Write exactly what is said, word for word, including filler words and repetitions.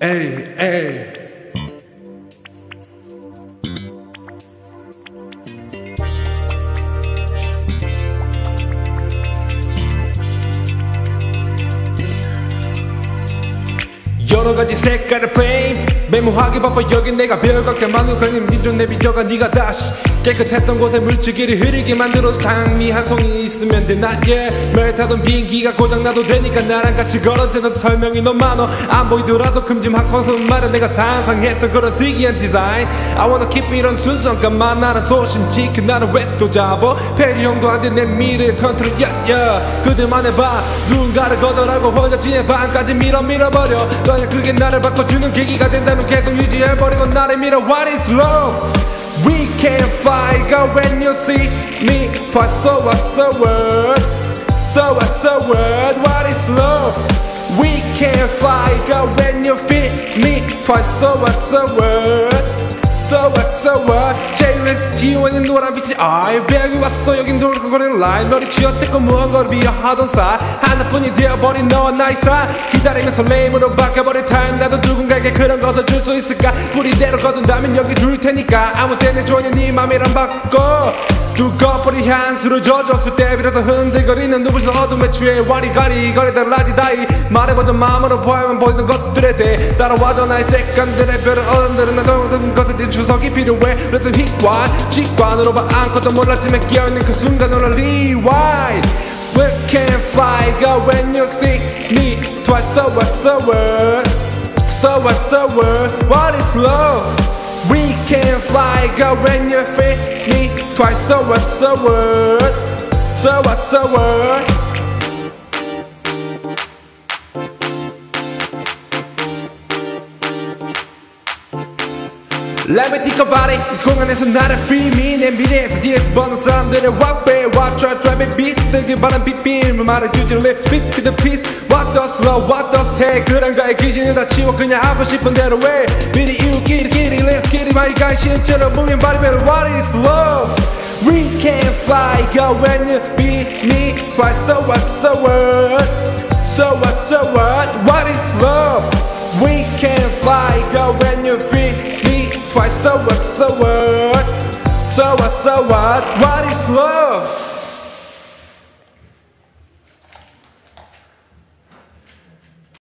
에이 에이 여러가지 색깔의 프레임 메모하기 바빠 여긴 내가 별것게 많은 걸림 민족 내비져가 네가 다시 깨끗했던 곳에 물질끼리 흐르게 만들어줘 장미 한 송이 있으면 돼 나 yeah 매일 타던 비행기가 고장나도 되니까 나랑 같이 걸어대는 설명이 너무 많어 안 보이더라도 큼지막한 말은 내가 상상했던 그런 특이한 디자인 I wanna keep 이런 순수함까만 나는 소심지켜 나는 왜 또 잡어 페리 형도 안 돼 내 미래의 컨트롤 yeah yeah 그들만 해봐 누군가를 거절하고 혼자 지내 반까지 밀어 밀어버려 너냐 그게 나를 바꿔주는 계기가 된다면 계속 유지해버리고 나를 밀어 What is love? We can't fight God when you see me twice so what's the word? So what's the word? What is love? We can't fight God when you feel me twice so what's the word? So what's the word? 제이유에스티원인 노란빛이 아이 배기 왔어 여긴 돌고거리는 라인 머리 쥐어뜯고 무언가를 비하하던 사 하나뿐이 되어버린 너와 나의 사 기다리면서 레임으로 바뀌어버린 타임 나도 누군가에게 그런 것을 줄 수 있을까 뿌리대로 거둔다면 여기 둘 테니까 아무 때는 좋으니 네 맘이란 바꿔 두꺼버린 향수를 젖었을 때 비로소 흔들거리는 눈부신 어둠에 취해 와리가리 거리다 라디다이 말해보자 마음으로 보야만 보이는 것들에 대해 따라와줘 나의 쬐깐들의 별을 어른들은 나 모든 것에 대해 주석이 필요해 그래서 휘관 직관으로 봐 아무것도 몰랐지만 깨어있는 그 순간으로 rewind We can't fight God when you see me twice so what's the word? So what's the word? What is love? We can't fight God when you feel me twice so what's the word? So what's the word? Let me think about it 이 공간에서 나를 free me 내 미래에서 뒤에서 보는 사람들의 what way what try driving beats 뜨기 바란 빗빔 말해주지 live beat to the peace What does love what does hate 그런가의 기준을 다 치워 그냥 하고 싶은 대로 해 미리 이웃끼리끼리 let's get it 많이 간신처럼 뭉인 바리베로 What is love? We can't fight God when you beat me twice so what's the word? So what's the word? What is love? We can't fight God when you feel me twice so what's the word? So what's the what? What is love?